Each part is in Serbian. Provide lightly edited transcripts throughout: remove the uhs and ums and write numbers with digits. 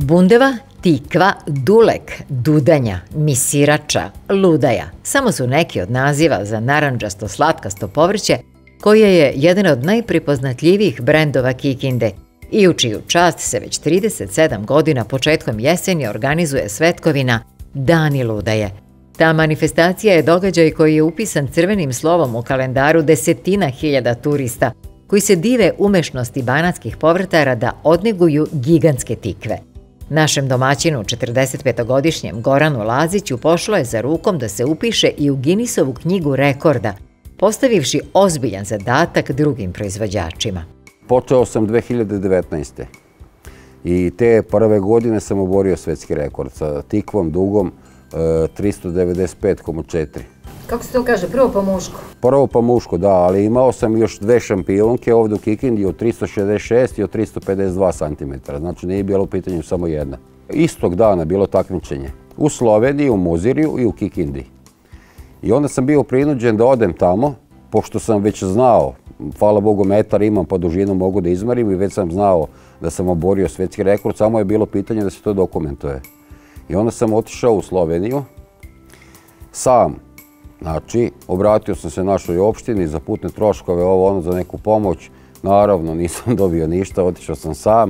Bundeva, tikva, dulek, dudanja, misirača, ludaja samo su neki od naziva za narandžasto-slatkasto povrće koje je jedan od najprepoznatljivijih brendova Kikinde i u čiju čast se već 37 godina početkom jeseni organizuje svetkovina Dani ludaje. Ta manifestacija je događaj koji je upisan crvenim slovom u kalendaru desetina hiljada turista koji se dive umešnosti banatskih povrtara da odneguju gigantske tikve. Našem domaćinu, 45-godišnjem Goranu Laziću, pošlo je za rukom da se upiše i u Guinnessovu knjigu rekorda, postavivši ozbiljan zadatak drugim proizvođačima. Počeo sam 2019. I te prve godine sam oborio svetski rekord sa tikvom dugom 395,4. Kako se to kaže? Prvo po muško? Prvo po muško, da, ali imao sam još dve šampionke ovdje u Kikindi od 366 i od 352 cm. Znači nije bilo u pitanju samo jedna. Istog dana bilo takmičenje u Sloveniji, u Mozirju i u Kikindi. I onda sam bio prinuđen da odem tamo, pošto sam već znao, hvala Bogu metar imam, po dužinu mogu da izmarim i već sam znao da sam oborio svetski rekord, samo je bilo pitanje da se to dokumentuje. I onda sam otišao u Sloveniju, sam, znači, obratio sam se našoj opštini za putne troškove, ovo ono za neku pomoć. Naravno, nisam dobio ništa, otišao sam sam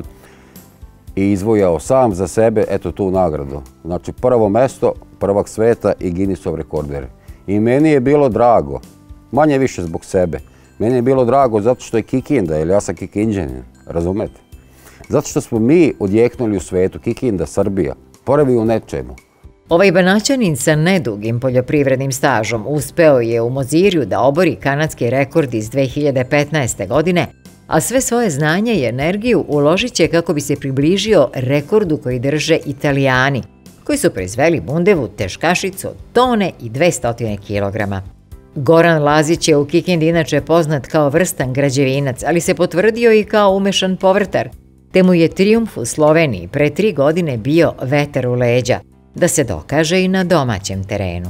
i izvojao sam za sebe, eto, tu nagradu. Znači, prvo mesto, prvak sveta i Guinnessov rekorder. I meni je bilo drago, manje više zbog sebe, meni je bilo drago zato što je Kikinda, jer ja sam Kikinđanin, razumete? Zato što smo mi odjeknuli u svetu, Kikinda, Srbija, prvi u nečemu. Ovaj Banaćanin sa nedugim poljoprivrednim stažom uspeo je u Mozirju da obori kanadski rekord iz 2015. godine, a sve svoje znanje i energiju uložit će kako bi se približio rekordu koji drže Italijani, koji su proizveli bundevu teškašicu od tone i 200 kg. Goran Lazić je u Kikindi inače poznat kao vrstan građevinac, ali se potvrdio i kao umešan povrtar, te mu je trijumf u Sloveniji pre 3 godine bio vetar u leđa, da se dokaže i na domaćem terenu.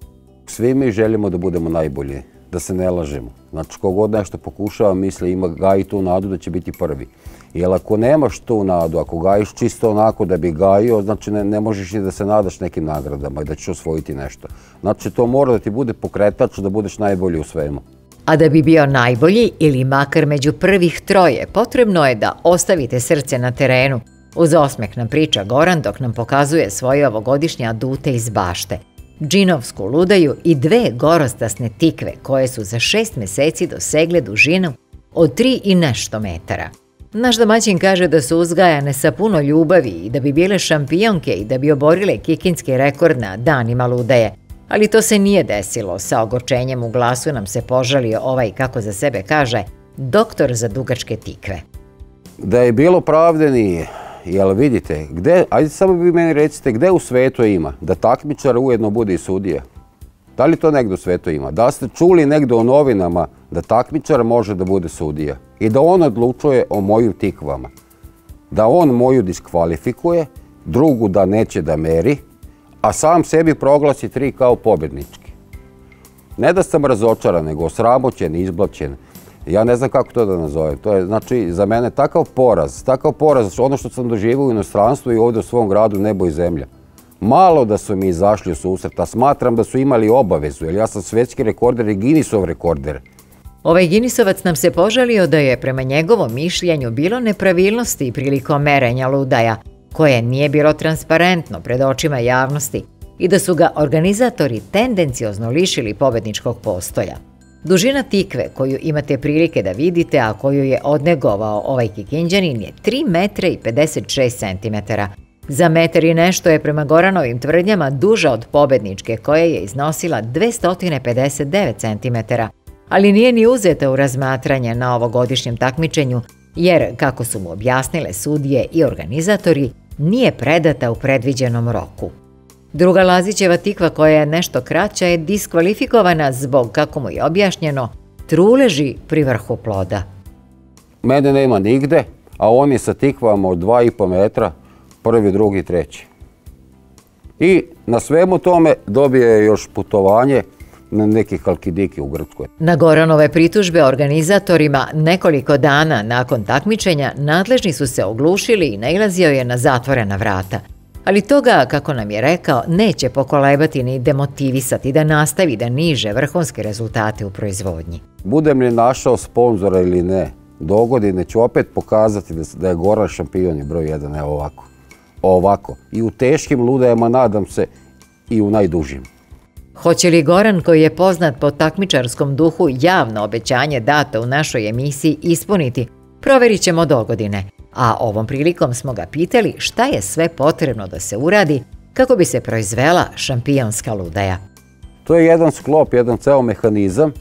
Svi mi želimo da budemo najbolji, da se ne lažemo. Znači, kogod nešto pokušava, misli, ima gaji tu nadu da će biti prvi. Jer ako nemaš tu nadu, ako gajiš čisto onako da bi gajio, znači ne možeš ni da se nadaš nekim nagradama i da ćeš osvojiti nešto. Znači, to mora da ti bude pokretač, da budeš najbolji u svemu. A da bi bio najbolji ili makar među prvih troje, potrebno je da ostavite srce na terenu. Uz osmeh nam priča Goran dok nam pokazuje svoje ovogodišnje adute iz bašte, džinovsku ludaju i 2 gorostasne tikve koje su za 6 meseci dosegle dužinu od 3 i nešto metara. Naš domaćin kaže da su uzgajane sa puno ljubavi i da bi bile šampionke i da bi oborile kikinski rekord na danima ludaje, ali to se nije desilo. Sa ogorčenjem u glasu nam se požalio ovaj, kako za sebe kaže, doktor za dugačke tikve. Da je bilo pravde nije. Jel vidite, ajde samo vi meni recite, gde u svetu ima da takmičar ujedno bude i sudija? Da li to negdje u svetu ima? Da ste čuli negdje u novinama da takmičar može da bude sudija i da on odlučuje o mojim tikvama? Da on moju diskvalifikuje, drugu da neće da meri, a sam sebi proglasi 3 kao pobjednički. Ne da sam razočaran, nego osramoćen, izblaćen. Ja ne znam kako to da nazovem. To je, znači, za mene takav poraz, ono što sam doživio u inostranstvu i ovdje u svom gradu, nebo i zemlja. Malo da su mi izašli u susret, a smatram da su imali obavezu, jer ja sam svetski rekorder i Guinnessov rekorder. Ovaj Guinnessovac nam se požalio da je prema njegovom mišljenju bilo nepravilnosti prilikom merenja ludaja, koje nije bilo transparentno pred očima javnosti i da su ga organizatori tendenciozno lišili pobedničkog postolja. Dužina tikve koju imate prilike da vidite, a koju je odnegovao ovaj Kikinđanin, je 3,56 m. Za metar i nešto je prema Goranovim tvrdnjama duža od pobedničke koja je iznosila 259 cm, ali nije ni uzeta u razmatranje na ovogodišnjem takmičenju, jer, kako su mu objasnile sudije i organizatori, nije predata u predviđenom roku. Druga Lazićeva tikva, koja je nešto kraća, je diskvalifikovana zbog, kako mu je objašnjeno, truleži pri vrhu ploda. Mene nema nigde, a on je sa tikvama od 2,5 metra, prvi, drugi, treći. I na svemu tome dobio je još putovanje neki Halkidiki u Grčkoj. Na Goranove pritužbe organizatorima nekoliko dana nakon takmičenja nadležni su se oglušili i nailazio je na zatvorena vrata. Ali toga, kako nam je rekao, neće pokolebati ni demotivisati da nastavi da niže vrhunske rezultate u proizvodnji. Budem li našao sponzora ili ne, dogodine ću opet pokazati da je Goran šampion i broj 1, evo ovako. Ovako. I u teškim ludajama, nadam se, i u najdužim. Hoće li Goran, koji je poznat po takmičarskom duhu, javno obećanje dato u našoj emisiji ispuniti, proverit ćemo dogodine. A ovom prilikom smo ga pitali šta je sve potrebno da se uradi kako bi se proizvela šampionska ludaja. To je jedan sklop, jedan ceo mehanizam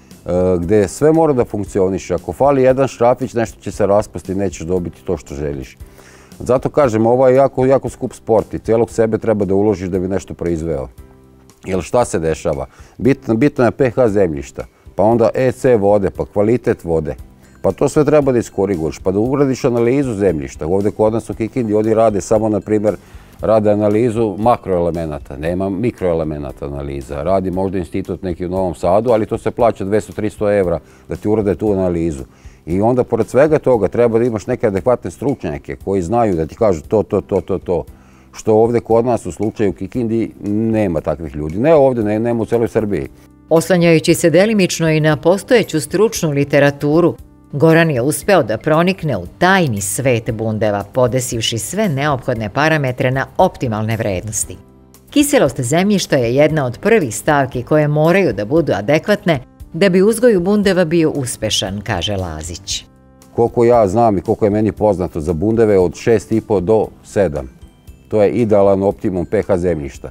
gde sve mora da funkcioniše. Ako fali jedan šrafić, nešto će se raspasti, nećeš dobiti to što želiš. Zato kažem, ovo je jako skup sport i celog sebe treba da uložiš da bi nešto proizveo. Jer šta se dešava? Bitno je pH zemljišta, pa onda EC vode, pa kvalitet vode. Pa to sve treba da iskoriguješ, pa da uradiš analizu zemljišta. Ovde kod nas u Kikindi oni rade samo, na primjer, rade analizu makroelemenata, nema mikroelemenata analiza. Radi možda institut neki u Novom Sadu, ali to se plaća 200-300 evra da ti urade tu analizu. I onda, pored svega toga, treba da imaš neke adekvatne stručnjake koji znaju da ti kažu to. Što ovde kod nas u slučaju Kikindi nema takvih ljudi. Ne ovde, nema u celoj Srbiji. Oslanjajući se delimično i na postojeću stručnu literaturu, Goran je uspeo da pronikne u tajni svet bundeva, podesivši sve neophodne parametre na optimalne vrednosti. Kiselost zemljišta je jedna od prvih stavki koje moraju da budu adekvatne da bi uzgoj bundeva bio uspešan, kaže Lazić. Koliko ja znam i koliko je meni poznato, za bundeve od 6,5 do 7. To je idealan optimum pH zemljišta.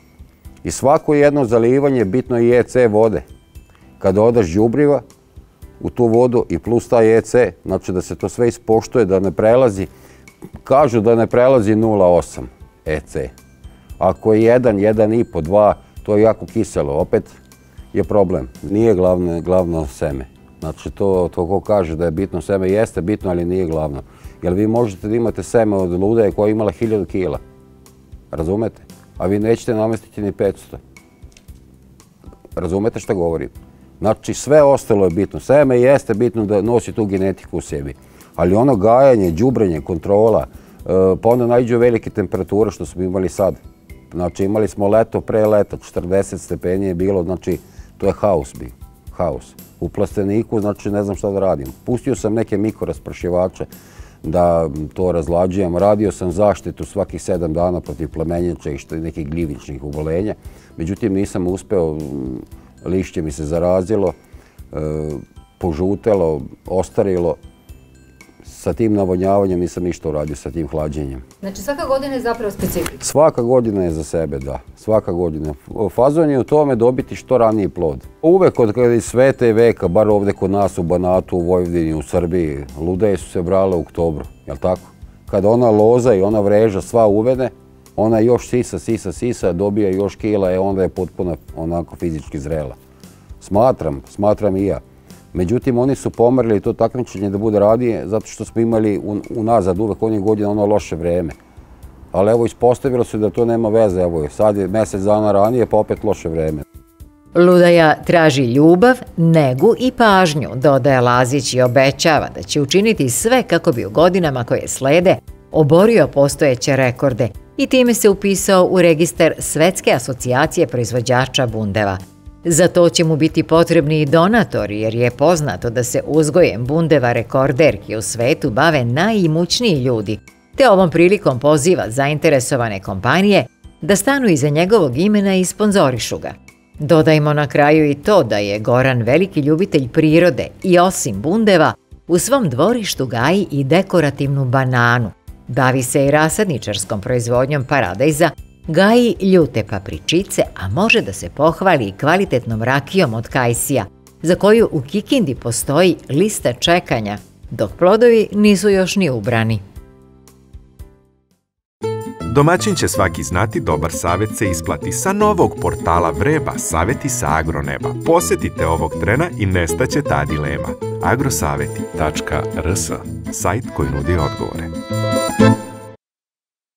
I svako jedno zalivanje bitno je EC vode. Kada odaš đubriva u tu vodu i plus taj EC, znači da se to sve ispoštuje, da ne prelazi, kažu da ne prelazi 0,8 EC. Ako je 1, 1,5, 2, to je jako kiselo, opet je problem. Nije glavno seme. Znači to ko kaže da je bitno seme, jeste bitno, ali nije glavno. Jer vi možete da imate seme od ludaje koja je imala 1000 kila. Razumete? A vi nećete namestiti ni 500. Razumete šta govorim? Znači sve ostalo je bitno. Seme jeste bitno da nosi tu genetiku u sebi. Ali ono gajanje, đubrenje, kontrola, pa onda najđu velike temperature što smo imali sad. Znači imali smo leto pre leta, 40 stepeni je bilo, znači to je haos bio. Haos. U plasteniku, znači ne znam šta da radim. Pustio sam neke mikroraspršivače da to razlađujem. Radio sam zaštitu svakih 7 dana protiv plamenjača i nekih gljivičnih obolenja. Međutim, nisam uspeo, lišće mi se zarazilo, požutelo, ostarilo. Sa tim navodnjavanjem nisam ništa uradio, sa tim hlađenjem. Znači svaka godina je zapravo specifična? Svaka godina je za sebe, da. Svaka godina. Fazon je u tome dobiti što raniji plod. Uvek od kada iz sveta i veka, bar ovde kod nas u Banatu, u Vojvodini, u Srbiji, ludaje su se brale u oktobru, jel tako? Kada ona loza i ona vreža sva uvene, ona još sisa, dobija još kila, onda je potpuno onako fizički zrela. Smatram i ja. Međutim, oni su pomerili to takmičenje da bude radije, zato što smo imali unazad uvek onih godina ono loše vreme. Ali evo, ispostavilo se da to nema veze, evo, sad je mjesec dana ranije, pa opet loše vreme. Ludaja traži ljubav, negu i pažnju, dodaje Lazić i obećava da će učiniti sve kako bi u godinama koje slede oborio postojeće rekorde i time se upisao u registar Svetske asocijacije proizvođača bundeva. Za to će mu biti potrebni i donatori, jer je poznato da se uzgojem bundeva rekorderki u svetu bave najimućniji ljudi, te ovom prilikom poziva zainteresovane kompanije da stanu iza njegovog imena i sponzorišu ga. Dodajmo na kraju i to da je Goran veliki ljubitelj prirode i osim bundeva u svom dvorištu gaji i dekorativnu bananu. Bavi se i rasadničarskom proizvodnjom paradajza, gaji ljute papričice, a može da se pohvali i kvalitetnom rakijom od kajsija, za koju u Kikindi postoji lista čekanja, dok plodovi nisu još ni ubrani. Domaćin će svaki znati, dobar savjet se isplati. Sa novog portala Vreba, savjeti sa agroneba. Posetite ovog trena i nestaće ta dilema. agrosaveti.rs, sajt koji nudi odgovore.